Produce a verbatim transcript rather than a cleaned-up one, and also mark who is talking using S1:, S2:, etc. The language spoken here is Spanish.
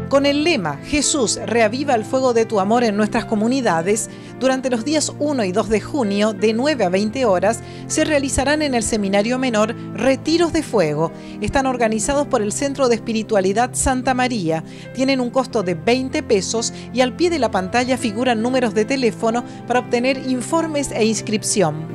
S1: Con el lema Jesús, reaviva el fuego de tu amor en nuestras comunidades, durante los días uno y dos de junio, de nueve a veinte horas, se realizarán en el Seminario Menor retiros de fuego. Están organizados por el Centro de Espiritualidad Santa María. Tienen un costo de veinte pesos y al pie de la pantalla figuran números de teléfono para obtener informes e inscripción.